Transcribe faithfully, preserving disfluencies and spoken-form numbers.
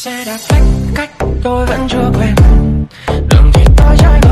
xe đã cách cách tôi vẫn chưa quen đường thì tôi trải qua